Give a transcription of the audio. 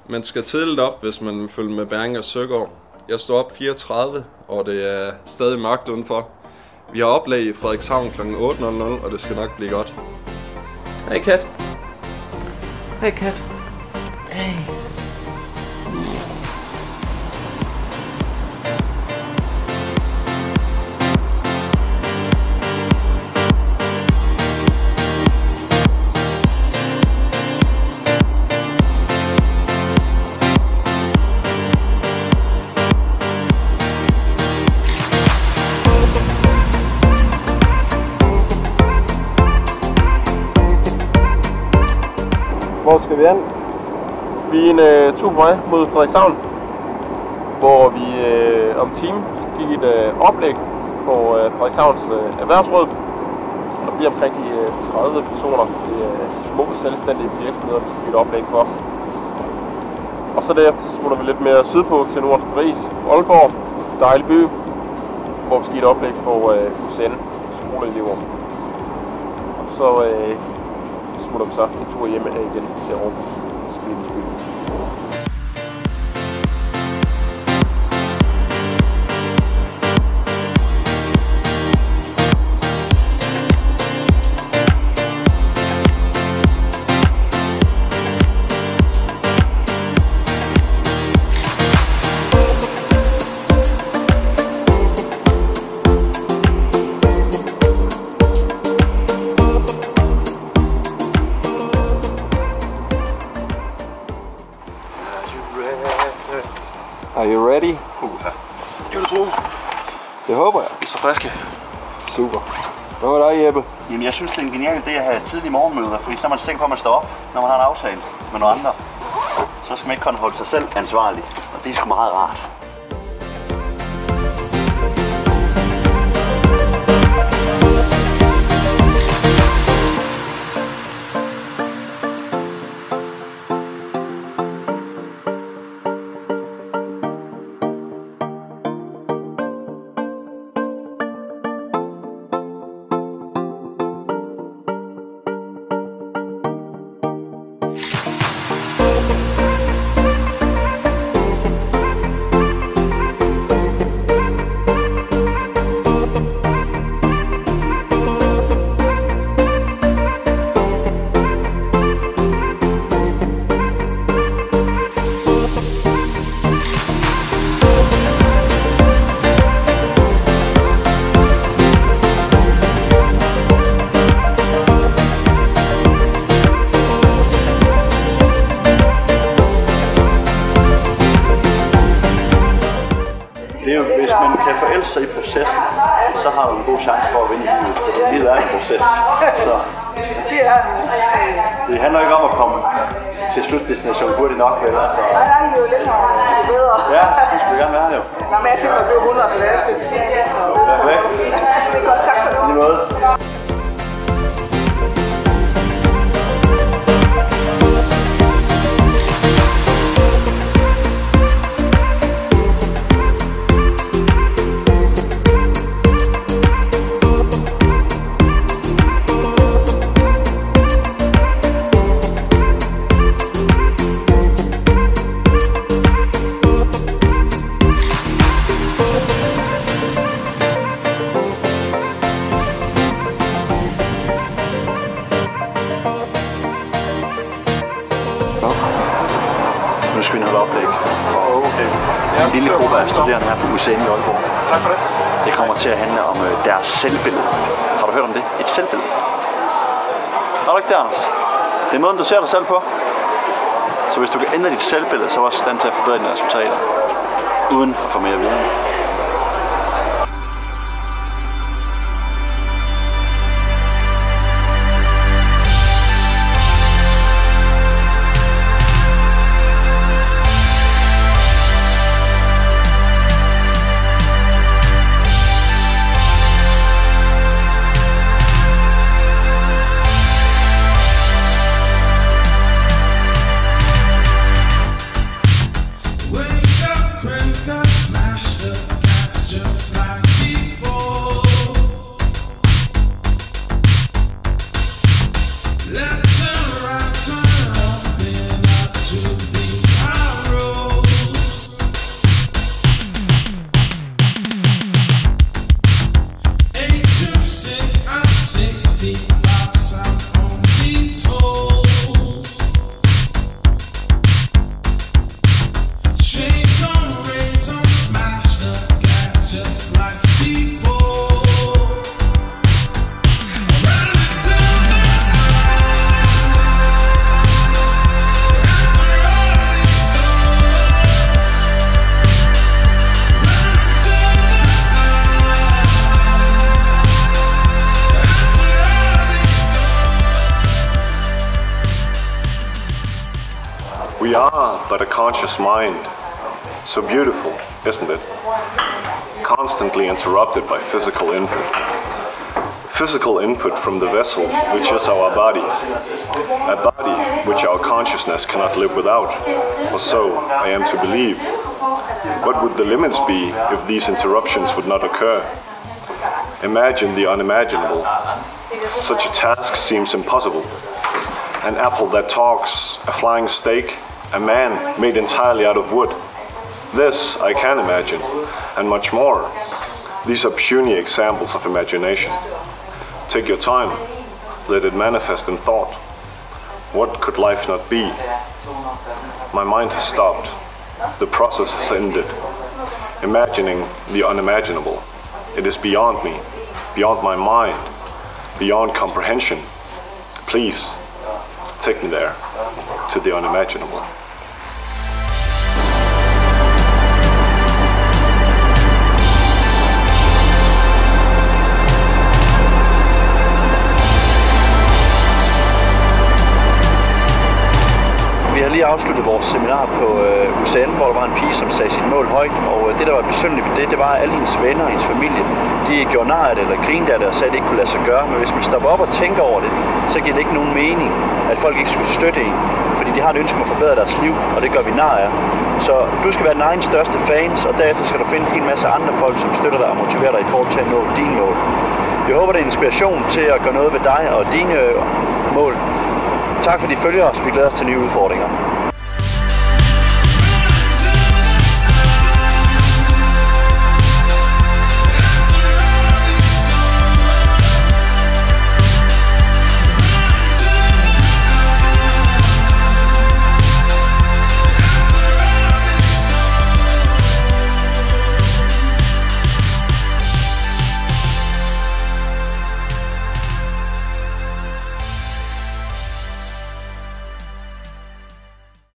Man skal tidligt op, hvis man vil følge med Berring og Søgaard. Jeg står op 34, og det er stadig mørkt udenfor. Vi har oplag i Frederikshavn kl. 8.00, og det skal nok blive godt. Hej Kat. Hej Kat. Hey. Hvor skal vi hen? Vi er en tur på vej mod Frederikshavn, hvor vi om en time skal give et oplæg for Frederikshavns erhvervsråd. Der bliver omkring 30 personer. Det er små selvstændige virksomheder, vi skal give et oplæg for. Og så derefter smutter vi lidt mere sydpå til Nordens Paris, Aalborg, dejlig by, hvor vi skal give et oplæg for UCN, skoleelever. Og så smutter vi så en tur hjem igen til Aarhus. Are you ready? Det vil du tro. Det håber jeg. Vi er så friske. Super. Hvad med dig, Jeppe? Jamen, jeg synes, det er en genial idé at have tidlige morgenmøder, fordi så er man sikker på, at man står op, når man har en aftale med nogle andre. Så skal man ikke kun holde sig selv ansvarlig, og det er sgu meget rart. Det er jo, hvis man kan forelske sig i processen, så har du en god chance for at vinde i livet, for det er en proces. Så det handler ikke om at komme til slutdestination hurtigt nok, vel? Altså. Nej, jo længere, jo bedre. Ja, det skulle gerne være det jo. Nå, men jeg tænker, at det er 100, så det er et stykke. Perfekt. Det er godt, tak for det. Lige måde. Nu skal vi holde oplæg for en lille gruppe af studerende her på UCN i Aalborg. Tak for det. Det kommer til at handle om deres selvbillede. Har du hørt om det? Et selvbillede. Har du ikke det, Anders? Det er måden, du ser dig selv på. Så hvis du kan ændre dit selvbillede, så er du også i stand til at forbedre dine resultater. Uden at få mere viden. Wake up, crank up, smash up. We are but a conscious mind. So beautiful, isn't it? Constantly interrupted by physical input. Physical input from the vessel, which is our body. A body which our consciousness cannot live without. Or so I am to believe. What would the limits be if these interruptions would not occur? Imagine the unimaginable. Such a task seems impossible. An apple that talks, a flying steak, a man made entirely out of wood. This I can imagine, and much more. These are puny examples of imagination. Take your time, let it manifest in thought. What could life not be? My mind has stopped. The process has ended. Imagining the unimaginable. It is beyond me, beyond my mind, beyond comprehension. Please, take me there, to the unimaginable. Vi har lige afsluttet vores seminar på UCN, hvor der var en pige, som sagde sit mål højt, og det, der var besynderligt ved det var, at alle hendes venner og hendes familie, de gjorde nar af det, eller grinede af det, og sagde, at det ikke kunne lade sig gøre. Men hvis man stopper op og tænker over det, så giver det ikke nogen mening, at folk ikke skulle støtte en, fordi de har et ønske om at forbedre deres liv, og det gør vi nar af. Så du skal være din egen største fans, og derefter skal du finde en hel masse andre folk, som støtter dig og motiverer dig i forhold til at nå dine mål. Jeg håber, det er inspiration til at gøre noget ved dig og dine mål. Tak fordi I følger os. Vi glæder os til nye udfordringer.